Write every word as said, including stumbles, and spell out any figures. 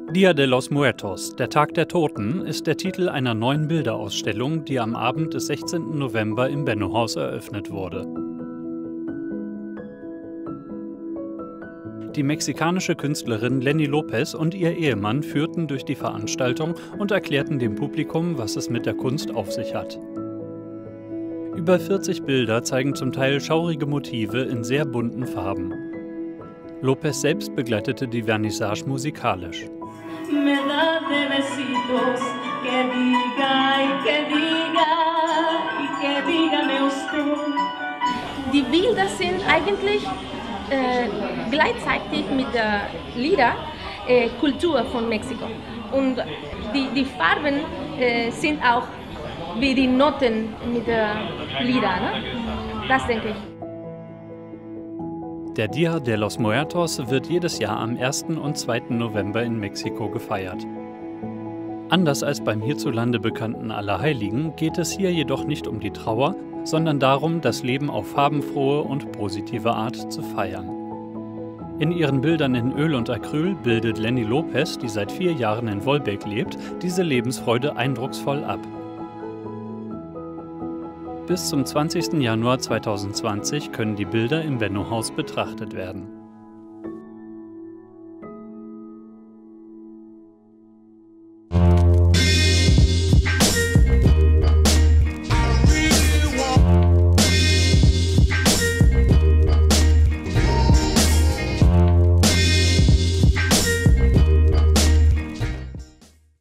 Día de los Muertos, der Tag der Toten, ist der Titel einer neuen Bilderausstellung, die am Abend des sechzehnten November im Benno-Haus eröffnet wurde. Die mexikanische Künstlerin Lenny Lopez und ihr Ehemann führten durch die Veranstaltung und erklärten dem Publikum, was es mit der Kunst auf sich hat. Über vierzig Bilder zeigen zum Teil schaurige Motive in sehr bunten Farben. Lopez selbst begleitete die Vernissage musikalisch. Die Bilder sind eigentlich äh, gleichzeitig mit der Lieder äh, Kultur von Mexiko. Und die, die Farben äh, sind auch wie die Noten mit der Lieder. Ne? Das denke ich. Der Día de los Muertos wird jedes Jahr am ersten und zweiten November in Mexiko gefeiert. Anders als beim hierzulande bekannten Allerheiligen geht es hier jedoch nicht um die Trauer, sondern darum, das Leben auf farbenfrohe und positive Art zu feiern. In ihren Bildern in Öl und Acryl bildet Lenny Lopez, die seit vier Jahren in Wolbeck lebt, diese Lebensfreude eindrucksvoll ab. Bis zum zwanzigsten Januar zweitausendzwanzig können die Bilder im Benno-Haus betrachtet werden.